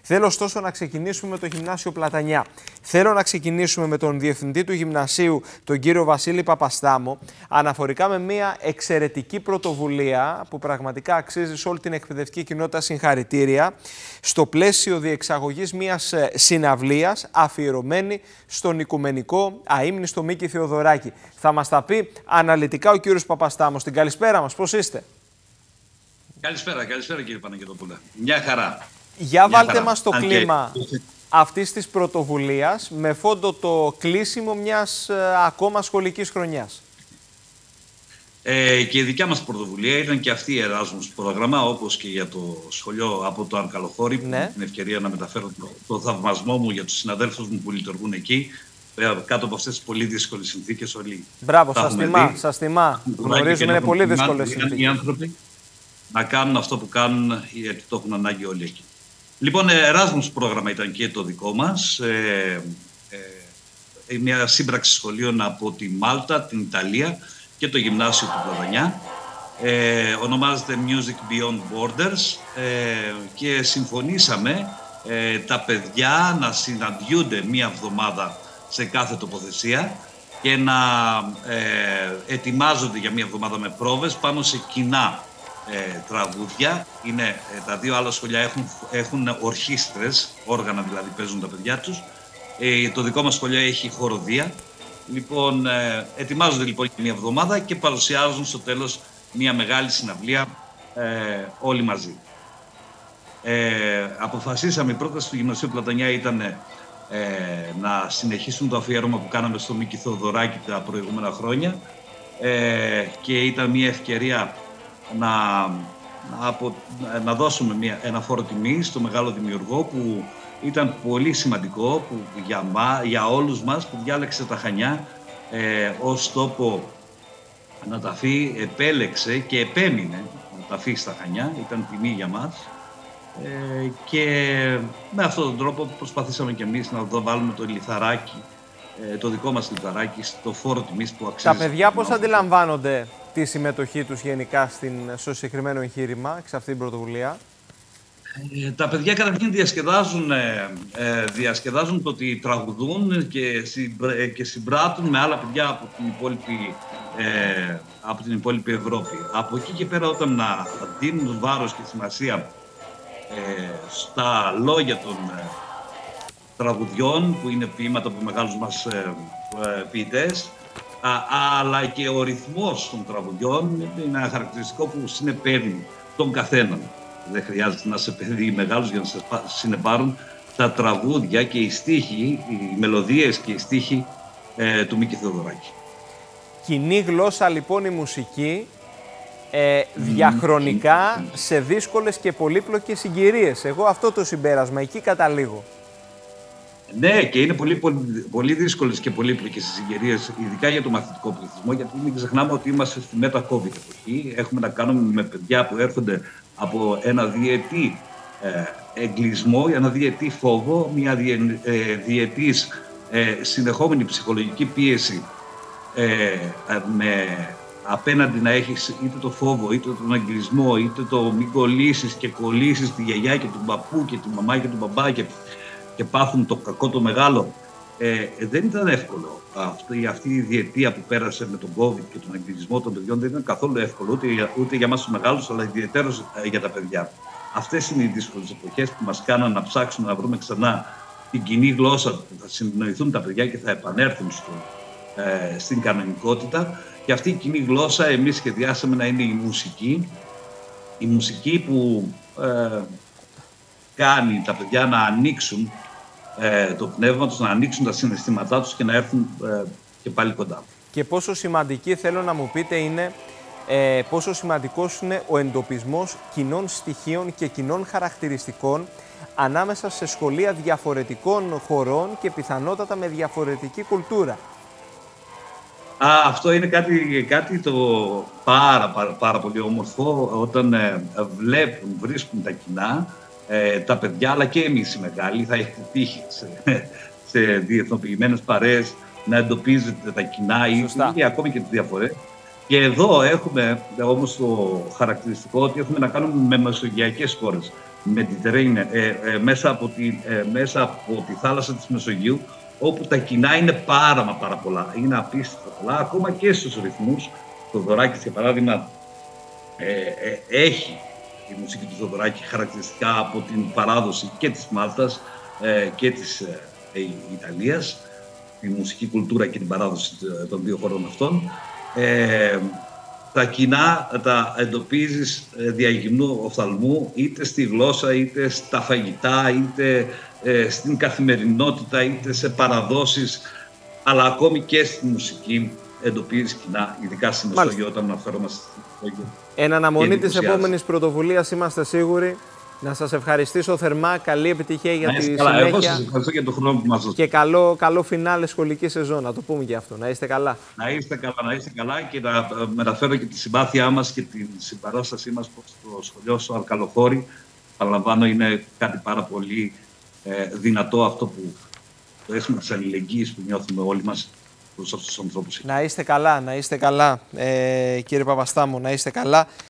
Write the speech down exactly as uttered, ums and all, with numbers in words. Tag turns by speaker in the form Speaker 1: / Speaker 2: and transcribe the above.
Speaker 1: Θέλω ωστόσο να ξεκινήσουμε με το Γυμνάσιο Πλατανιά. Θέλω να ξεκινήσουμε με τον διευθυντή του γυμνασίου, τον κύριο Βασίλη Παπαστάμο, αναφορικά με μια εξαιρετική πρωτοβουλία που πραγματικά αξίζει σε όλη την εκπαιδευτική κοινότητα συγχαρητήρια, στο πλαίσιο διεξαγωγής μιας συναυλίας αφιερωμένη στον οικουμενικό αείμνηστο Μίκη Θεοδωράκη. Θα μας τα πει αναλυτικά ο κύριος Παπαστάμος. Την καλησπέρα μας, πώς είστε?
Speaker 2: Καλησπέρα, καλησπέρα κύριε Παναγιωτοπούλα. Μια χαρά.
Speaker 1: Για
Speaker 2: Μια
Speaker 1: βάλτε
Speaker 2: χαρά.
Speaker 1: μας το
Speaker 2: Αν
Speaker 1: κλίμα
Speaker 2: και...
Speaker 1: αυτής της πρωτοβουλίας με φόντο το κλείσιμο μιας ε, ακόμα σχολικής χρονιάς.
Speaker 2: Ε, και η δικιά μας πρωτοβουλία ήταν και αυτή η Εράσμους πρόγραμμα, όπως και για το σχολείο από το Αρκαλοχώρι, που
Speaker 1: Ναι.
Speaker 2: την ευκαιρία να μεταφέρω το, το θαυμασμό μου για τους συναδέλφους μου που λειτουργούν εκεί, κάτω από αυτές τις πολύ δύσκολες συνθήκες όλοι.
Speaker 1: Μπράβο, σας τιμά, σας τιμά. Γνωρίζουμε, είναι πολύ
Speaker 2: δύσκολες
Speaker 1: δύσκολες συνθήκες.
Speaker 2: Οι άνθρωποι να κάνουν αυτό που κάνουν, γιατί το έχουν ανάγκη όλοι εκεί. Λοιπόν, Εράσμους πρόγραμμα ήταν και το δικό μας. Ε, ε, μια σύμπραξη σχολείων από τη Μάλτα, την Ιταλία και το Γυμνάσιο του Πλατανιά. Ε, ονομάζεται Music Beyond Borders ε, και συμφωνήσαμε ε, τα παιδιά να συναντιούνται μία εβδομάδα σε κάθε τοποθεσία και να ε, ετοιμάζονται για μία εβδομάδα με πρόβες πάνω σε κοινά Ε, τραγούδια. Είναι, ε, τα δύο άλλα σχολεία έχουν, έχουν ορχήστρες, όργανα δηλαδή παίζουν τα παιδιά τους. Ε, το δικό μας σχολείο έχει χοροδία. Λοιπόν, ε, ετοιμάζονται λοιπόν μια εβδομάδα και παρουσιάζουν στο τέλος μια μεγάλη συναυλία ε, όλοι μαζί. Ε, αποφασίσαμε, η πρόταση του Γυμνασίου Πλατανιά ήταν ε, να συνεχίσουν το αφιέρωμα που κάναμε στο Μίκη Θεοδωράκη τα προηγούμενα χρόνια ε, και ήταν μια ευκαιρία Να, να, απο, να δώσουμε μια, ένα φόρο τιμή στο μεγάλο δημιουργό που ήταν πολύ σημαντικό που, για, μα, για όλους μας που διάλεξε τα Χανιά ε, ως τόπο να ταφεί, επέλεξε και επέμεινε να ταφεί στα Χανιά, ήταν τιμή για μας ε, και με αυτόν τον τρόπο προσπαθήσαμε και εμείς να δω, βάλουμε το λιθαράκι, ε, το δικό μας λιθαράκι στο φόρο τιμής που αξίζει.
Speaker 1: Τα παιδιά πώς αντιλαμβάνονται τη συμμετοχή τους γενικά στην, στο συγκεκριμένο εγχείρημα, σε αυτή την πρωτοβουλία?
Speaker 2: Ε, τα παιδιά καταρχήν διασκεδάζουν, ε, ε, διασκεδάζουν το ότι τραγουδούν και, συμπρέ, και συμπράττουν με άλλα παιδιά από την υπόλοιπη, ε, από την υπόλοιπη Ευρώπη. Από εκεί και πέρα, όταν να δίνουν βάρος και σημασία ε, στα λόγια των ε, τραγουδιών, που είναι ποίηματα από μεγάλους μας ε, ε, ποιητές, Α, αλλά και ο ρυθμός των τραγουδιών είναι ένα χαρακτηριστικό που συνεπέρνει τον καθέναν. Δεν χρειάζεται να είσαι παιδί μεγάλος για να σε συνεπάρουν τα τραγούδια και οι στίχοι, οι μελωδίες και οι στίχοι ε, του Μίκη Θεοδωράκη.
Speaker 1: Κοινή γλώσσα λοιπόν η μουσική, ε, διαχρονικά σε δύσκολες και πολύπλοκες συγκυρίες. Εγώ αυτό το συμπέρασμα, εκεί καταλήγω.
Speaker 2: Ναι, και είναι πολύ, πολύ, πολύ δύσκολες και πολύπλοκες συγκυρίες, ειδικά για το μαθητικό πληθυσμό, γιατί μην ξεχνάμε ότι είμαστε στη μετα-COVID εποχή. Έχουμε να κάνουμε με παιδιά που έρχονται από ένα διετή ε, εγκλισμό, ένα διετή φόβο, μια διε, ε, διετής ε, συνεχόμενη ψυχολογική πίεση ε, ε, με απέναντι να έχεις είτε το φόβο, είτε τον εγκλισμό, είτε το μην κολλήσεις και κολλήσεις τη γιαγιά και τον παππού και τη μαμά και τον μπαμπά και και πάθουν το κακό το μεγάλο. Ε, δεν ήταν εύκολο. Αυτή, αυτή η διετία που πέρασε με τον COVID και τον εγκλισμό των παιδιών δεν ήταν καθόλου εύκολο, ούτε, ούτε για εμάς τους μεγάλους, αλλά ιδιαιτέρως ε, για τα παιδιά. Αυτές είναι οι δύσκολες εποχές που μας κάναν να ψάξουμε να βρούμε ξανά την κοινή γλώσσα που θα συνεννοηθούν τα παιδιά και θα επανέλθουν στο, ε, στην κανονικότητα. Και αυτή η κοινή γλώσσα εμείς σχεδιάσαμε να είναι η μουσική. Η μουσική που ε, κάνει τα παιδιά να ανοίξουν ε, το πνεύμα τους, να ανοίξουν τα συναισθήματά τους και να έρθουν ε, και πάλι κοντά.
Speaker 1: Και πόσο σημαντική, θέλω να μου πείτε, είναι ε, πόσο σημαντικός είναι ο εντοπισμός κοινών στοιχείων και κοινών χαρακτηριστικών ανάμεσα σε σχολεία διαφορετικών χωρών και πιθανότατα με διαφορετική κουλτούρα.
Speaker 2: Α, αυτό είναι κάτι, κάτι το πάρα, πάρα, πάρα πολύ όμορφο όταν ε, βλέπουν, βρίσκουν τα κοινά. Ε, τα παιδιά, αλλά και εμείς οι μεγάλοι, θα έχετε τύχει σε, σε διεθνοποιημένες παρέες να εντοπίζετε τα κοινά ή, ή ακόμη και τις διαφορές. Και εδώ έχουμε όμως το χαρακτηριστικό ότι έχουμε να κάνουμε με μεσογειακές χώρες. Mediterranean, ε, ε, μέσα, από τη, ε, μέσα από τη θάλασσα της Μεσογείου, όπου τα κοινά είναι πάρα μα πάρα πολλά. Είναι απίστευτα πολλά, ακόμα και στους ρυθμούς. Το Θοδωράκης, για παράδειγμα, ε, ε, έχει η μουσική του Θοδωράκη χαρακτηριστικά από την παράδοση και της Μάλτας ε, και της ε, ε, Ιταλίας, τη μουσική κουλτούρα και την παράδοση των δύο χωρών αυτών. Ε, τα κοινά τα εντοπίζεις ε, διαγυμνού οφθαλμού, είτε στη γλώσσα, είτε στα φαγητά, είτε ε, στην καθημερινότητα, είτε σε παραδόσεις, αλλά ακόμη και στη μουσική εντοπίζεις κοινά, ειδικά στη Μεσόγειο, όταν αναφερόμαστε στη Μεσόγειο.
Speaker 1: Εν αναμονή της επόμενης πρωτοβουλίας είμαστε σίγουροι. Να σας ευχαριστήσω θερμά. Καλή επιτυχία για
Speaker 2: να
Speaker 1: τη
Speaker 2: καλά.
Speaker 1: συνέχεια.
Speaker 2: Εγώ σας ευχαριστώ για τον χρόνο που μας δώσετε.
Speaker 1: Και καλό, καλό φινάλε σχολική σεζόν, να το πούμε και αυτό. Να είστε καλά.
Speaker 2: Να είστε καλά, να είστε καλά και να μεταφέρω και τη συμπάθειά μας και την συμπαράστασή μας στο σχολείο στο Αλκαλοχώρι. Παραλαμβάνω, είναι κάτι πάρα πολύ ε, δυνατό αυτό που το αίσθημα της αλληλεγγύης που νιώθουμε όλοι μας προς αυτούς τους ανθρώπους.
Speaker 1: Να είστε καλά, να είστε καλά, ε, κύριε Παπαστάμου, να είστε καλά.